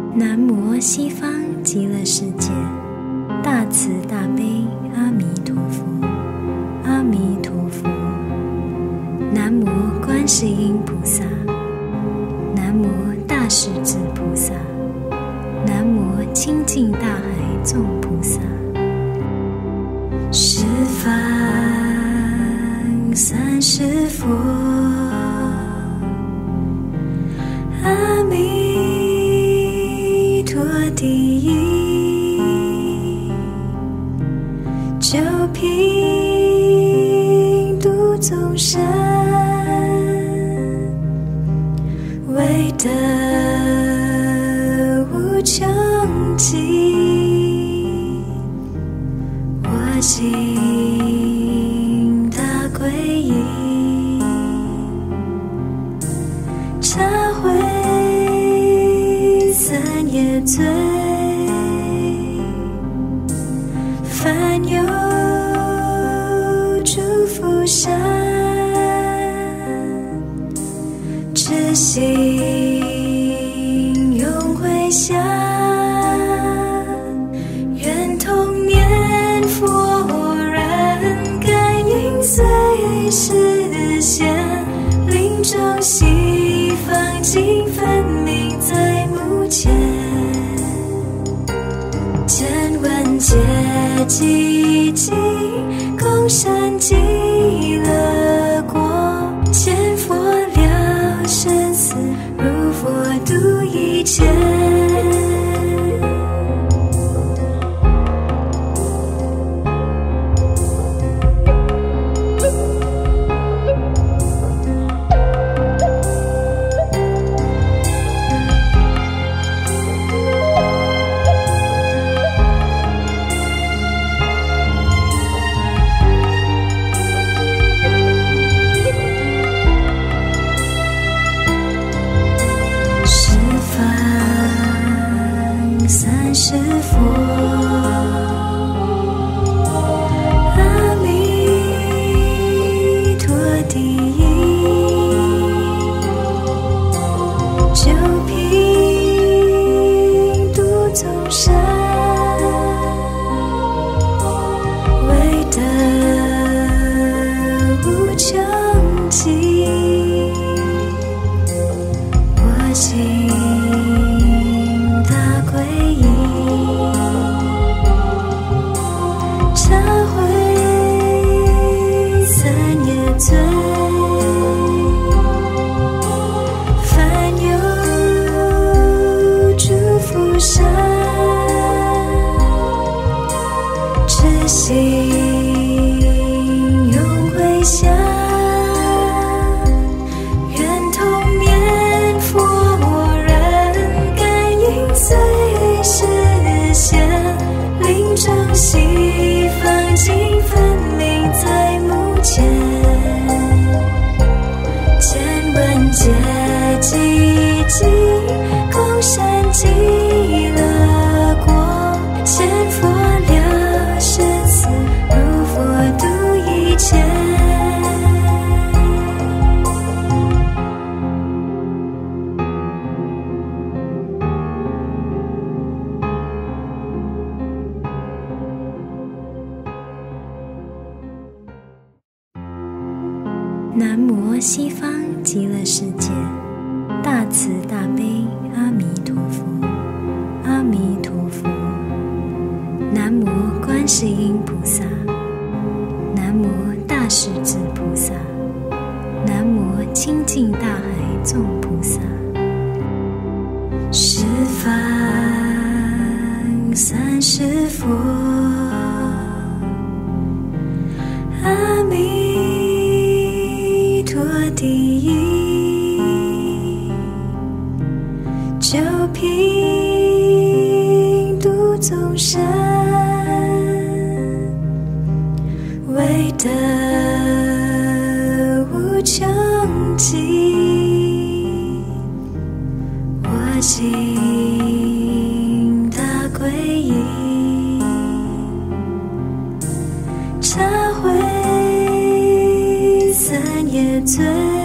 南无西方极乐世界大慈大悲阿弥陀佛，阿弥陀佛。南无观世音菩萨，南无大势至菩萨，南无清净大海众菩萨。十方三世佛，阿弥陀第一，救贫度众生，为得无穷极，我心大皈依，忏悔三业罪，凡有诸福善，至心永回向，愿童年佛人感应随实现，临终西方尽分明在目前，见闻皆寂静，共善极乐国，见佛了生死，如佛度一切。三世佛，阿弥陀第一，救贫度众生，为得无穷极，我心罪，凡有诸福善，至心永回向，愿童年佛人感应随实现，临终西方尽分明在目前，皆寂静，共善极乐国，见佛了生死，如佛度一切。南无西方极乐世界大慈大悲阿弥陀佛，阿弥陀佛。南无观世音菩萨，南无大势至菩萨，南无清净大海众菩萨。十方三世佛，阿弥陀第一，救贫度众生，为得无穷极，我心大皈依，忏悔三业罪。